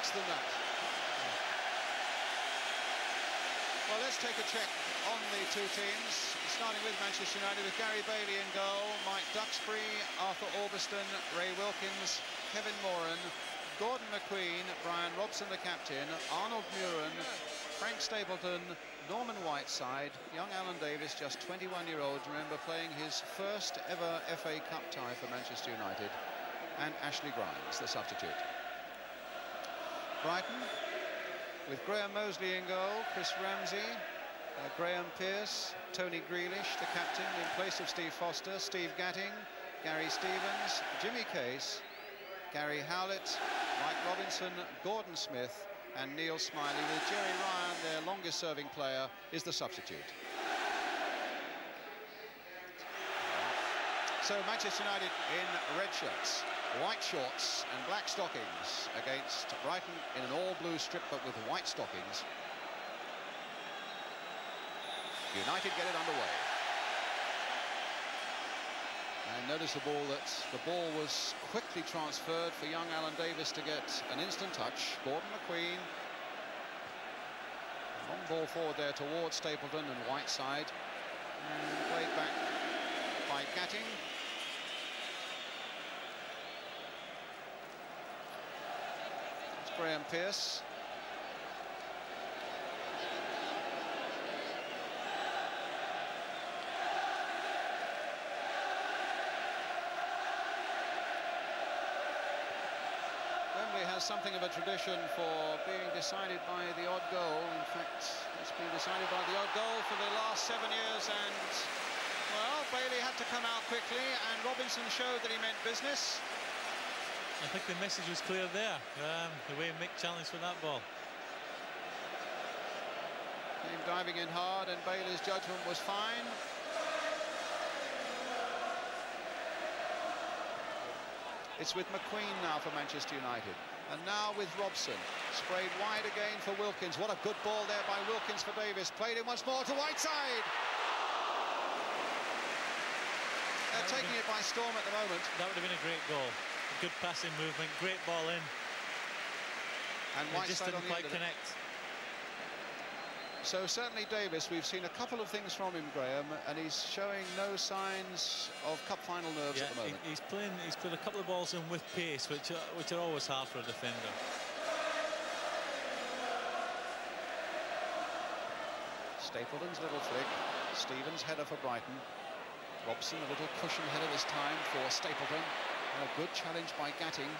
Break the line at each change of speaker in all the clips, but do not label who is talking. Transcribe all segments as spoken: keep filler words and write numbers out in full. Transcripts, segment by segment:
worse than that. Well, let's take a check on the two teams, starting with Manchester United with Gary Bailey in goal, Mike Duxbury, Arthur Orbiston, Ray Wilkins, Kevin Moran, Gordon McQueen, Brian Robson the captain, Arnold Muren, Frank Stapleton, Norman Whiteside, young Alan Davis, just twenty-one-year-old, remember playing his first ever F A Cup tie for Manchester United, and Ashley Grimes, the substitute. Brighton with Graham Mosley in goal, Chris Ramsey, uh, Graham Pearce, Tony Grealish, the captain, in place of Steve Foster, Steve Gatting, Gary Stevens, Jimmy Case, Gary Howlett, Mike Robinson, Gordon Smith, and Neil Smiley, with Jerry Ryan, their longest-serving player, is the substitute. So Manchester United in red shirts, white shorts and black stockings against Brighton in an all-blue strip but with white stockings. United get it underway. And notice the ball that the ball was quickly transferred for young Alan Davis to get an instant touch. Gordon McQueen. Long ball forward there towards Stapleton and Whiteside. And played back by Gatting. It's Graham Pearce. Has something of a tradition for being decided by the odd goal. In fact, it's been decided by the odd goal for the last seven years, and well, Bailey had to come out quickly and Robinson showed that he meant business.
I think the message was clear there, um, the way Mick challenged for that ball.
Came diving in hard and Bailey's judgment was fine. It's with McQueen now for Manchester United. And now with Robson. Sprayed wide again for Wilkins. What a good ball there by Wilkins for Davis. Played in once more to Whiteside. They're taking it by storm at the moment.
That would have been a great goal. Good passing movement, great ball in.
And Whiteside
just didn't quite connect.
So certainly Davis, we've seen a couple of things from him, Graham, and he's showing no signs of cup final nerves
yeah,
at the moment.
He, he's playing. He's put a couple of balls in with pace, which are, which are always hard for a defender.
Stapleton's little flick. Stevens header for Brighton. Robson a little cushion header this time for Stapleton. And a good challenge by Gatting.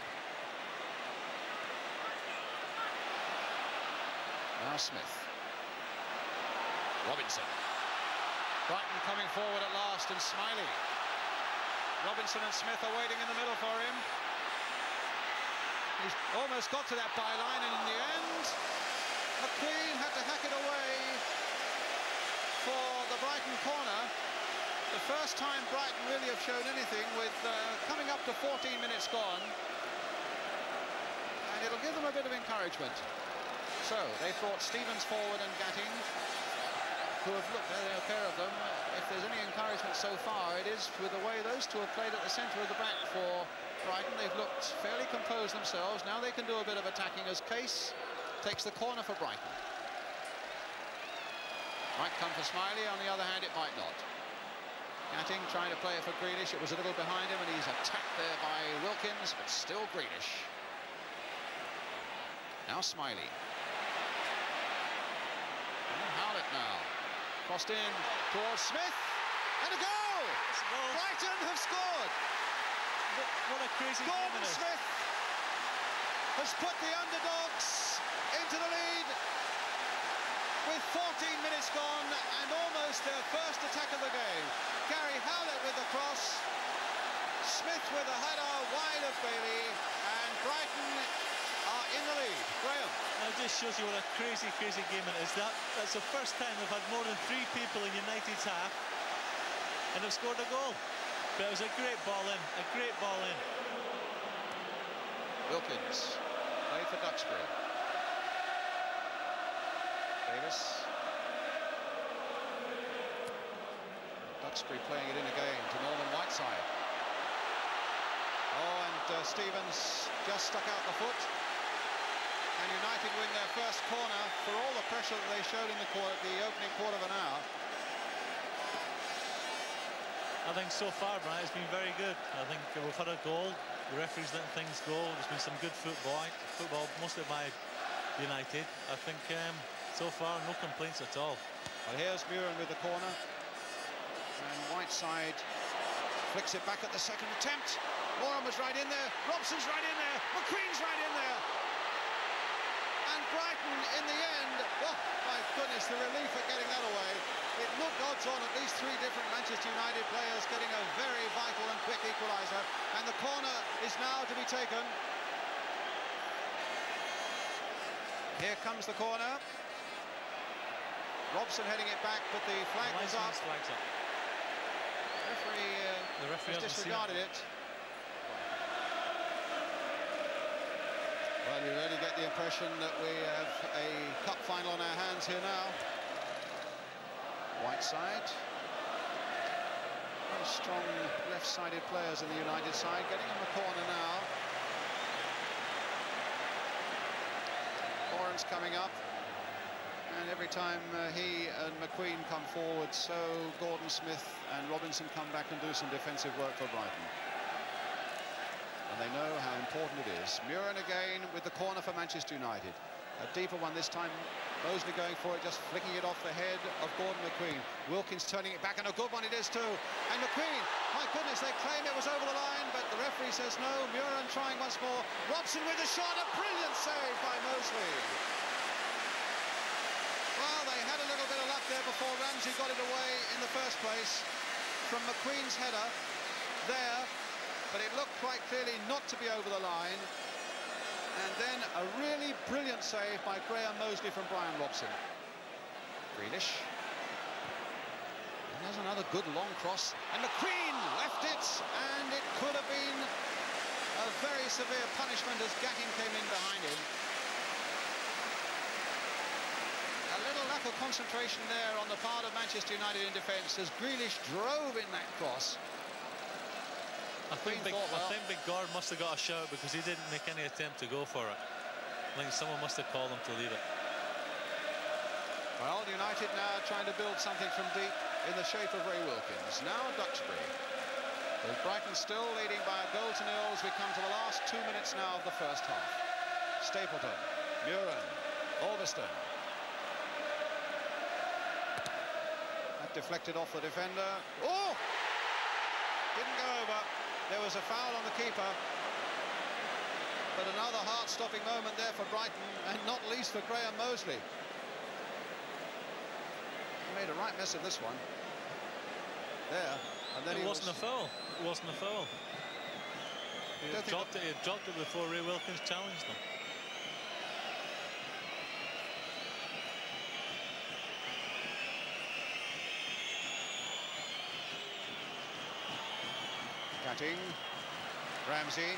Now Smith. Robinson. Brighton coming forward at last, and Smiley. Robinson and Smith are waiting in the middle for him. He's almost got to that byline, and in the end, McQueen had to hack it away for the Brighton corner. The first time Brighton really have shown anything, with uh, coming up to fourteen minutes gone. And it'll give them a bit of encouragement. So, they brought Stevens forward and Gatting, who have looked, there are a pair of them. If there's any encouragement so far, it is with the way those two have played at the centre of the back for Brighton. They've looked fairly composed themselves. Now they can do a bit of attacking as Case takes the corner for Brighton. Might come for Smiley, on the other hand it might not. Gatting trying to play it for Grealish. It was a little behind him and he's attacked there by Wilkins, but still Grealish. Now Smiley. And Howlett now. Crossed in towards Smith, and a goal! goal. Brighton have scored!
What, what a crazy
Gordon
game
Smith has put the underdogs into the lead with fourteen minutes gone and almost their first attack of the game. Gary Howlett with the cross, Smith with a header wide of Bailey, and Brighton are in the lead. Graham.
That just shows you what a crazy, crazy game it is. That, that's the first time they've had more than three people in United's half and they've scored a goal. But it was a great ball in, a great ball in.
Wilkins, played for Duxbury. Davis. Duxbury playing it in again to Norman Whiteside. Oh, and uh, Stevens just stuck out the foot. And United win their first corner for all the pressure that they showed in the, quarter, the opening quarter of an hour.
I think so far, Brian, it's been very good. I think we've had a goal. The referee's letting things go. There's been some good football, football mostly by United. I think um, so far, no complaints at all.
Well, here's Muren with the corner. And Whiteside flicks it back at the second attempt. Moran was right in there. Robson's right in there. McQueen's right in there. And Brighton, in the end, oh, my goodness, the relief at getting that away. It looked odds on at least three different Manchester United players getting a very vital and quick equaliser. And the corner is now to be taken. Here comes the corner. Robson heading it back, but the flag was up.
Flag's up.
Referee, uh,
the referee
has disregarded it. Well, you really get the impression that we have a cup final on our hands here now. Whiteside. Very strong left-sided players in the United side, getting in the corner now. Moran's coming up. And every time uh, he and McQueen come forward, so Gordon Smith and Robinson come back and do some defensive work for Brighton. And they know how important it is. Muren again with the corner for Manchester United. A deeper one this time. Mosley going for it, just flicking it off the head of Gordon McQueen. Wilkins turning it back, and a good one it is too. And McQueen, my goodness, they claim it was over the line, but the referee says no. Muren trying once more. Robson with a shot, a brilliant save by Mosley. Well, they had a little bit of luck there before Ramsey got it away in the first place from McQueen's header there, but it looked quite clearly not to be over the line. And then a really brilliant save by Graham Mosley from Brian Robson. Grealish. And there's another good long cross. And McQueen left it, and it could have been a very severe punishment as Gatting came in behind him. A little lack of concentration there on the part of Manchester United in defence as Grealish drove in that cross.
I think, Big, thought, well, I think Big Gord must have got a shout because he didn't make any attempt to go for it. I think someone must have called him to leave it.
Well, United now trying to build something from deep in the shape of Ray Wilkins. Now Duxbury. With Brighton still leading by a goal to nil as we come to the last two minutes now of the first half. Stapleton, Muren, Ulverston. That deflected off the defender. Oh! Didn't go over. There was a foul on the keeper. But another heart-stopping moment there for Brighton, and not least for Graham Mosley. He made a right mess of this one. There. And then
it
he
wasn't
was...
a foul. It wasn't a foul. He had dropped it, he had dropped it before Ray Wilkins challenged them.
Gatting, Ramsey,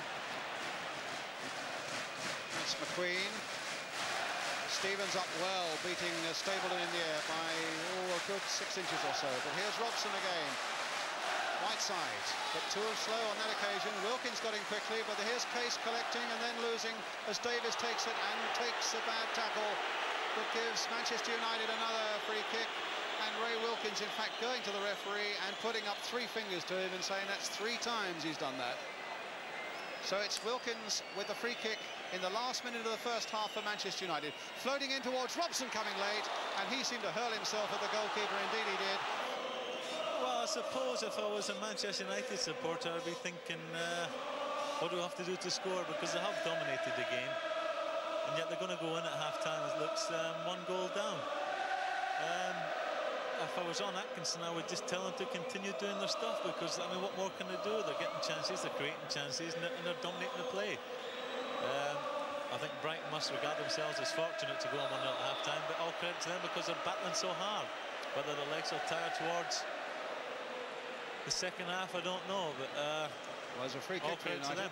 that's McQueen. Stevens up well, beating uh, Stapleton in the air by oh, a good six inches or so. But here's Robson again. Whiteside, but too slow on that occasion. Wilkins got in quickly, but here's Case collecting and then losing as Davis takes it and takes a bad tackle that gives Manchester United another free kick. And Ray Wilkins, in fact, going to the referee and putting up three fingers to him and saying that's three times he's done that. So it's Wilkins with the free kick in the last minute of the first half for Manchester United. Floating in towards Robson coming late, and he seemed to hurl himself at the goalkeeper. Indeed he did.
Well, I suppose if I was a Manchester United supporter, I'd be thinking, uh, what do we have to do to score? Because they have dominated the game, and yet they're going to go in at half-time. It looks um, one goal down. Um, If I was on Atkinson, I would just tell them to continue doing their stuff because, I mean, what more can they do? They're getting chances, they're creating chances, and they're, and they're dominating the play. Um, I think Brighton must regard themselves as fortunate to go on one nil at half-time, but all credit to them because they're battling so hard. Whether their legs are tired towards the second half, I don't know, but uh,
well, there's a free
all
kick
credit to them.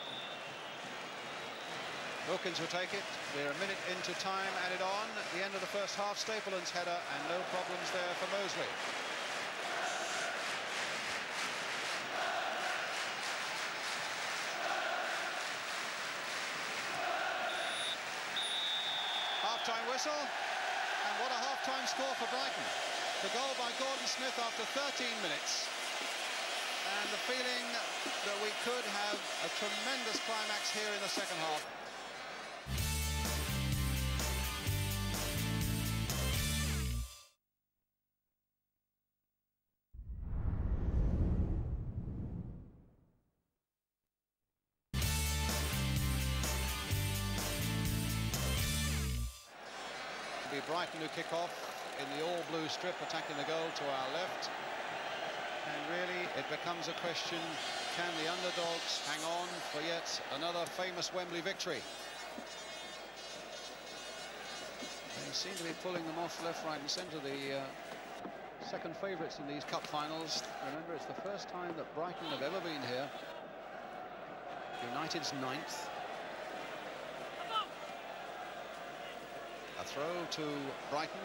Wilkins will take it. We're a minute into time added on. At the end of the first half, Stapleton's header, and no problems there for Mosley. half-time whistle. And what a half-time score for Brighton. The goal by Gordon Smith after thirteen minutes. And the feeling that we could have a tremendous climax here in the second half. It'll be Brighton who kick off in the all-blue strip, attacking the goal to our left. And really, it becomes a question, can the underdogs hang on for yet another famous Wembley victory? They seem to be pulling them off left, right and centre, the uh, second favourites in these cup finals. Remember, it's the first time that Brighton have ever been here. United's ninth. A throw to Brighton.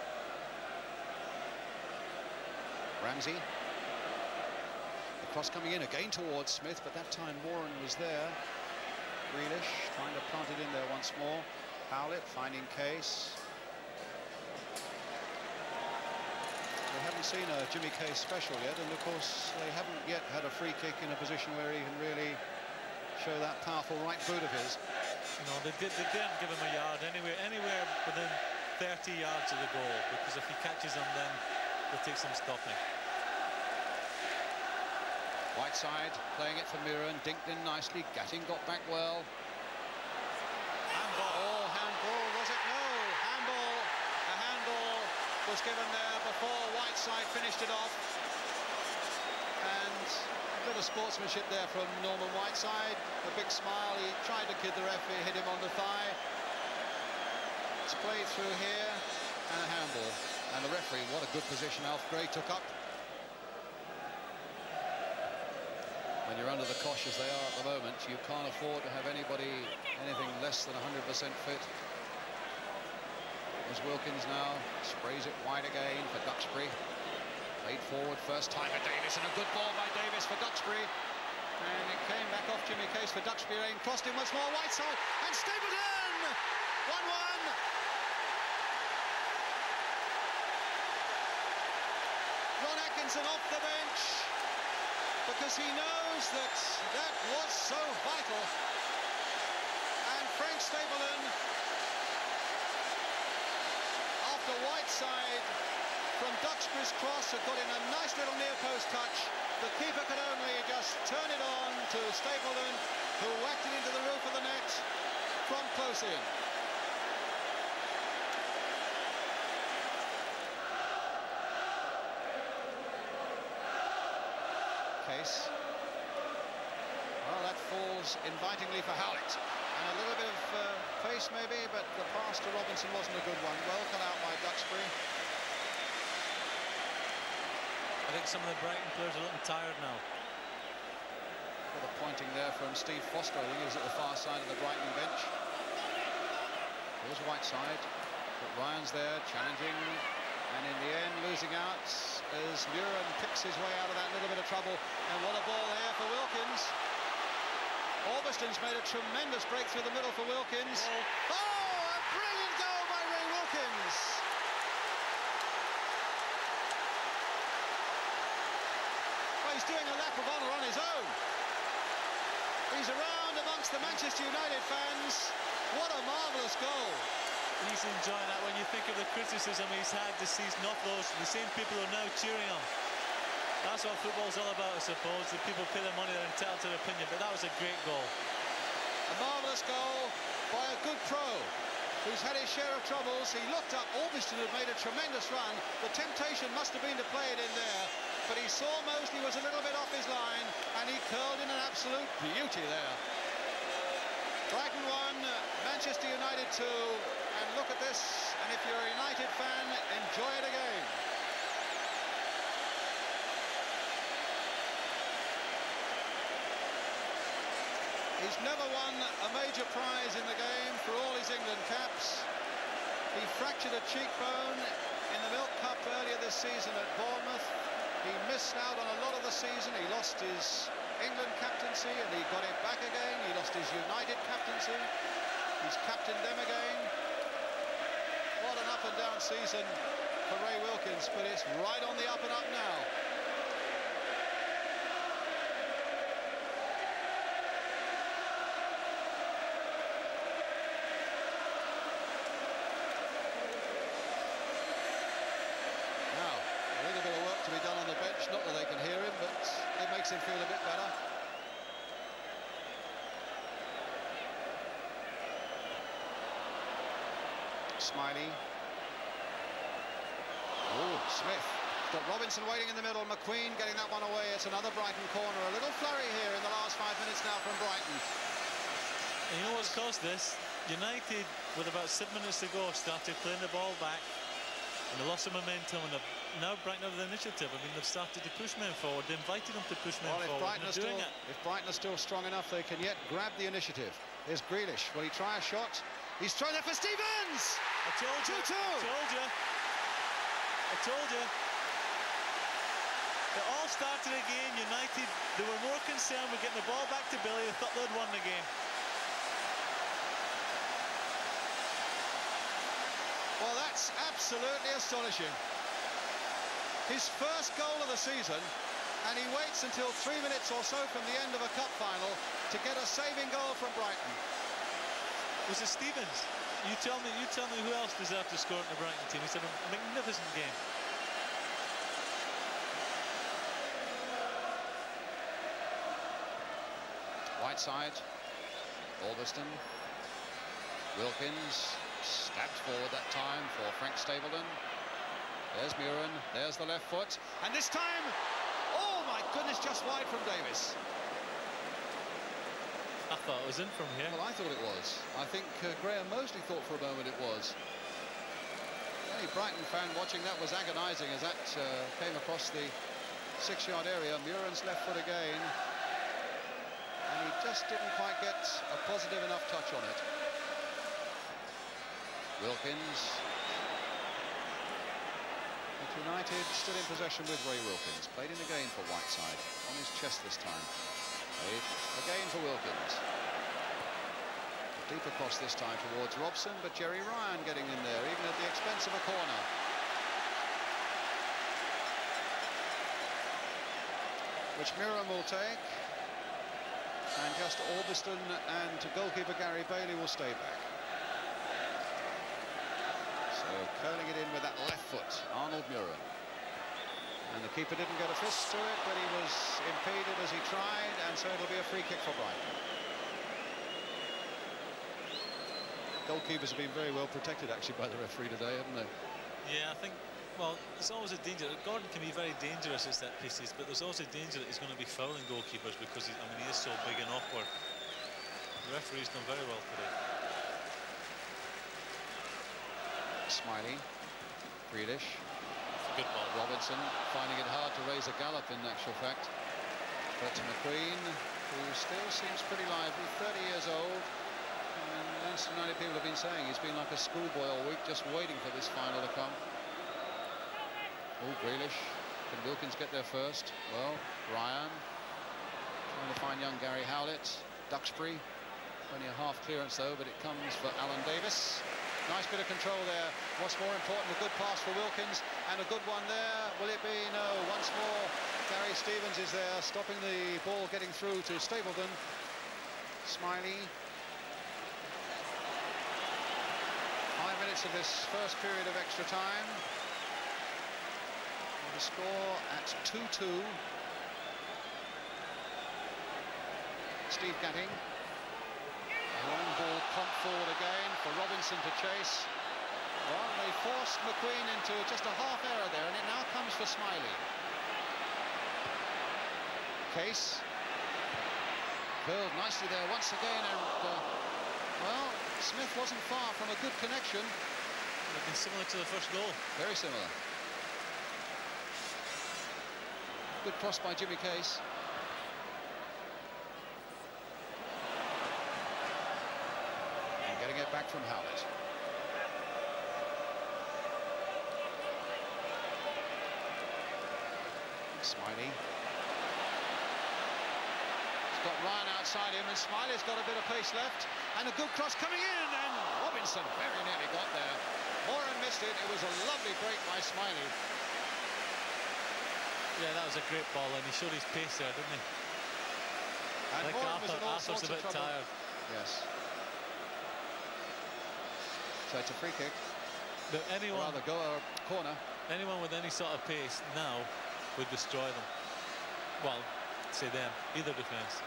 Ramsey. The cross coming in again towards Smith, but that time Moran was there. Grealish trying to plant it in there once more. Howlett finding Case. We haven't seen a Jimmy Case special yet, and of course they haven't yet had a free kick in a position where he can really show that powerful right boot of his.
You know, they, did, they didn't give him a yard anywhere, anywhere within thirty yards of the goal, because if he catches them, then they'll take some stopping.
Whiteside playing it for Miran, dinked in nicely. Gatting got back well. Handball. Oh, handball, was it? No, handball. A handball was given there before Whiteside finished it off. And a bit of sportsmanship there from Norman Whiteside. A big smile. He tried to kid the referee, hit him on the thigh. It's played through here, and a handball. And the referee, what a good position Alf Gray took up. When you're under the cosh as they are at the moment, you can't afford to have anybody anything less than one hundred percent fit. As Wilkins now sprays it wide again for Duxbury. Played forward, first time for Davis, and a good ball by Davis for Duxbury. And it came back off Jimmy Case for Duxbury. Rain crossed him once more, Whiteside, and Stapleton! one one! Ron Atkinson off the bench, because he knows that that was so vital. And Frank Stapleton, after Whiteside from Duxbury's cross, had got in a nice little near post touch. The keeper could only just turn it on to Stapleton, who whacked it into the roof of the net from close in. Case. Well, that falls invitingly for Howlett. And a little bit of uh, pace maybe, but the pass to Robinson wasn't a good one. Well cut out by Duxbury.
I think some of the Brighton players are looking tired now.
Got a pointing there from Steve Foster. I think he was at the far side of the Brighton bench. There's Whiteside, but Ryan's there challenging, and in the end losing out as Muren picks his way out of that little bit of trouble. And what a ball here for Wilkins. Orbiston's made a tremendous break through the middle for Wilkins. Oh, oh, a brilliant goal by Ray Wilkins. Well, he's doing a lap of honour on his own. He's around amongst the Manchester United fans. What a marvellous goal.
He's enjoying that when you think of the criticism he's had this season, not those, the same people who are now cheering him. That's what football's all about, I suppose. The people pay their money, they're entitled to their opinion, but that was a great goal.
A marvellous goal by a good pro who's had his share of troubles. He looked up, Orbiston had made a tremendous run. The temptation must have been to play it in there, but he saw Mosley was a little bit off his line, and he curled in an absolute beauty there. Brighton one, Manchester United two, and look at this, and if you're a United fan, enjoy it again. He's never won a major prize in the game for all his England caps. He fractured a cheekbone in the Milk Cup earlier this season at Bournemouth. He missed out on a lot of the season. He lost his England captaincy and he got it back again. He lost his United captaincy. He's captained them again. and down season for Ray Wilkins, but it's right on the up and up now. Now, a little bit of work to be done on the bench, not that they can hear him, but it makes him feel a bit better. Smiley. Oh, Smith. Got Robinson waiting in the middle. McQueen getting that one away. It's another Brighton corner. A little flurry here in the last five minutes now from Brighton.
And you know what's caused this? United, with about seven minutes to go, started playing the ball back. And they lost some momentum. And now Brighton have the initiative. I mean, they've started to push men forward. They invited them to push men
well, if
forward.
Brighton, are still, if Brighton are still strong enough, they can yet grab the initiative. Here's Grealish. Will he try a shot? He's thrown it for Stevens!
I told you.
two two.
I told you. I told you. It all started again. United, they were more concerned with getting the ball back to Billy. They thought they'd won the game.
Well, that's absolutely astonishing. His first goal of the season, and he waits until three minutes or so from the end of a cup final to get a saving goal from Brighton.
Was it Stevens? You tell me. You tell me who else deserved to score in the Brighton team. It's a magnificent game.
Whiteside, Albiston, Wilkins stabbed forward that time for Frank Stapleton. There's Muren. There's the left foot, and this time, oh my goodness, just wide from Davis.
I thought it was in from here.
Well, I thought it was. I think uh, Graham Mosley thought for a moment it was. Any Brighton fan watching that was agonising as that uh, came across the six-yard area. Muren's left foot again. And he just didn't quite get a positive enough touch on it. Wilkins. But United still in possession with Ray Wilkins. Played in again for Whiteside. On his chest this time. Played again for Wilkins. Deep across this time towards Robson, but Jerry Ryan getting in there, even at the expense of a corner. Which Muren will take. And just Albiston and goalkeeper Gary Bailey will stay back. So curling it in with that left foot, Arnold Muren. And the keeper didn't get a fist to it, but he was impeded as he tried, and so it'll be a free kick for Brighton. Goalkeepers have been very well protected, actually, by the referee today, haven't they?
Yeah, I think, well, there's always a danger. Gordon can be very dangerous at set pieces, but there's also a danger that he's going to be fouling goalkeepers because, he, I mean, he is so big and awkward. The referee's done very well today.
Smiley, Grealish.
Good ball.
Robinson finding it hard to raise a gallop in actual fact. But McQueen, who still seems pretty lively, thirty years old. And Manchester United people have been saying he's been like a schoolboy all week, just waiting for this final to come. Oh, Grealish. Can Wilkins get there first? Well, Ryan trying to find young Gary Howlett. Duxbury, only a half clearance though, but it comes for Alan Davis. Nice bit of control there. What's more important, a good pass for Wilkins, and a good one there. Will it be? No. Once more, Gary Stevens is there, stopping the ball getting through to Stapleton. Smiley. Five minutes of this first period of extra time. And the score at two two. Steve Gatting. A long ball pumped forward again for Robinson to chase. Well, they forced McQueen into just a half error there, and it now comes for Smiley. Case. Curled nicely there once again, and, uh, well, Smith wasn't far from a good connection.
Looking similar to the first goal.
Very similar. Good cross by Jimmy Case. Getting it back from Howlett. Smiley. He's got Ryan outside him, and Smiley's got a bit of pace left, and a good cross coming in, and Robinson very nearly got there. Moran missed it. It was a lovely break by Smiley.
Yeah, that was a great ball, and he showed his pace there, didn't he?
And
I think
Moran
Arthur,
was in all
Arthur's
sorts
a bit
of trouble.
tired.
Yes. So it's a free kick.
But anyone,
Or rather, go or corner.
anyone with any sort of pace now would destroy them. Well, say them, either defence.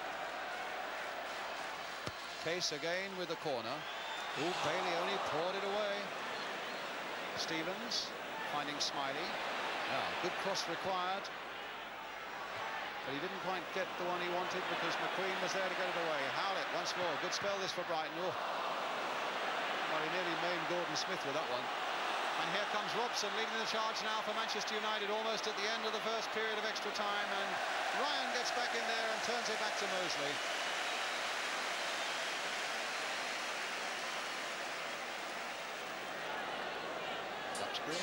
Case again with the corner. Ooh, Bailey only poured it away. Stevens finding Smiley. Yeah, good cross required. But he didn't quite get the one he wanted because McQueen was there to get it away. Howlett once more. Good spell this for Brighton. Oh. Well, he nearly maimed Gordon Smith with that one. And here comes Robson leading the charge now for Manchester United, almost at the end of the first period of extra time. And Ryan gets back in there and turns it back to Mosley. Duxbury.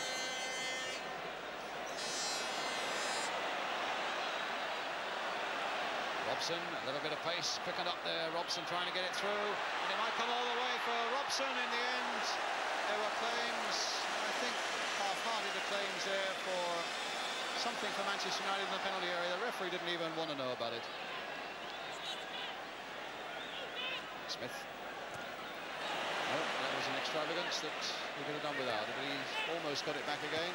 Robson, a little bit of pace picking up there. Robson trying to get it through, and it might come all the way for Robson. In the end, there were claims, I think half-hearted claims there for something for Manchester United in the penalty area. The referee didn't even want to know about it. Smith. No, that was an extravagance that he could have done without, but he almost got it back again.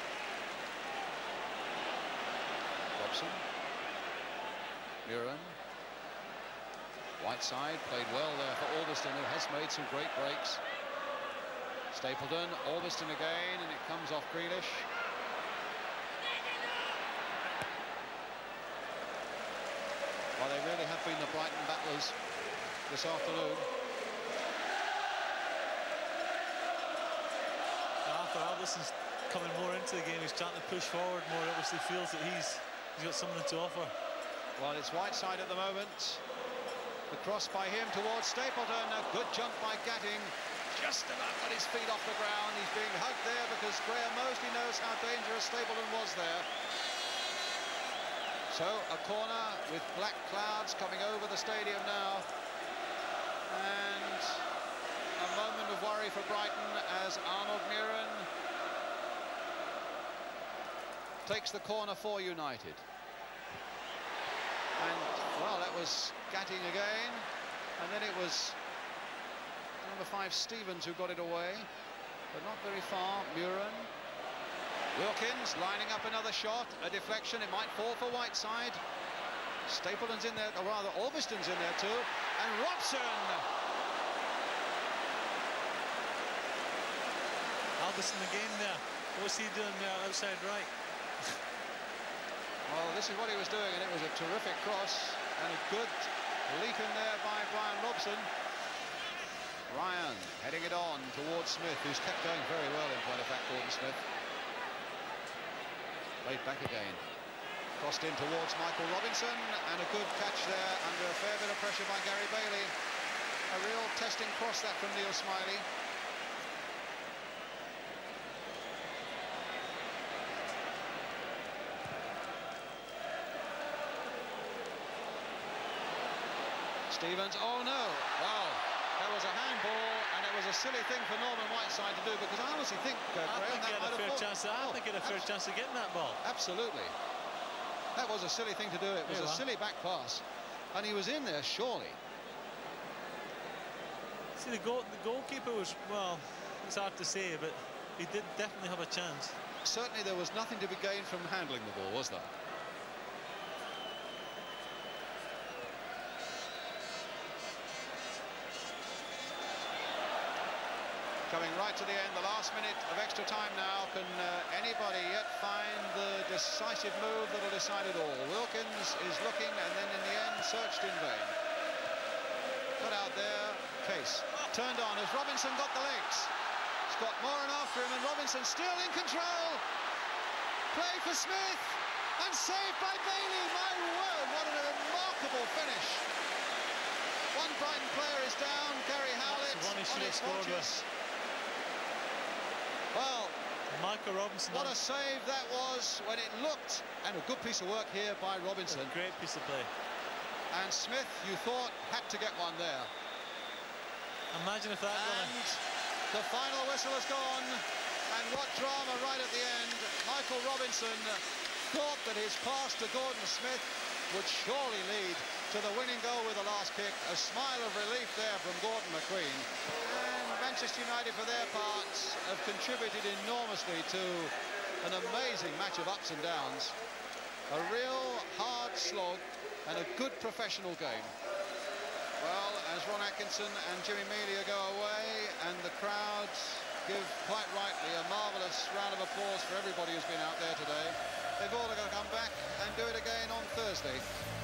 Robson. Muren. Whiteside played well there for Albiston, who has made some great breaks. Stapleton, Albiston again, and it comes off Grealish. Well, they really have been the Brighton battlers this afternoon.
Arthur Albiston's coming more into the game. He's trying to push forward more. Obviously feels that he's he's got something to offer.
Well, it's Whiteside at the moment. The cross by him towards Stapleton. A good jump by Gatting. Just about got his feet off the ground. He's being hugged there because Graham Mosley knows how dangerous Stapleton was there. So a corner with black clouds coming over the stadium now. And a moment of worry for Brighton as Arnold Muren takes the corner for United. And, well, that was Gatting again. And then it was number five, Stevens, who got it away. But not very far. Muren. Wilkins lining up another shot. A deflection. It might fall for Whiteside. Stapleton's in there, or rather, Albiston's in there too. And Robson!
Albiston again there. What's he doing there outside right?
Well, this is what he was doing, and it was a terrific cross and a good leap in there by Brian Robson. Ryan heading it on towards Smith, who's kept going very well in point of fact, Gordon Smith. Played back again. Crossed in towards Michael Robinson, and a good catch there under a fair bit of pressure by Gary Bailey. A real testing cross that from Neil Smiley. Stevens, oh no, wow, that was a handball, and it was a silly thing for Norman Whiteside to do, because I honestly think, uh,
I
Graham,
think
that
he had
might
a
have
fair
fought.
chance. I
Oh,
think he had a fair chance of getting that ball.
Absolutely. That was a silly thing to do. It was
There
a
you are.
silly back pass, and he was in there, surely.
See, the, goal, the goalkeeper was, well, it's hard to say, but he did definitely have a chance.
Certainly there was nothing to be gained from handling the ball, was there? Coming right to the end, the last minute of extra time now. Can uh, anybody yet find the decisive move that'll decide it all? Wilkins is looking, and then in the end searched in vain. Cut out there, Case. Turned on as Robinson got the legs. Scott Moran after him, and Robinson still in control. Play for Smith, and saved by Bailey. My word, what a remarkable finish. One Brighton player is down, Gary Howlett.
That's the one he should have scored with.
Well,
Michael Robinson.
what a save that was when it looked, and a good piece of work here by Robinson.
A great piece of play.
And Smith, you thought, had to get one there.
Imagine if that
And The final whistle has gone, and what drama right at the end. Michael Robinson thought that his pass to Gordon Smith would surely lead to the winning goal with the last kick. A smile of relief there from Gordon McQueen. And Manchester United, for their parts, have contributed enormously to an amazing match of ups and downs. A real hard slog and a good professional game. Well, as Ron Atkinson and Jimmy Melia go away, and the crowds give, quite rightly, a marvellous round of applause for everybody who's been out there today, they've all got to come back and do it again on Thursday.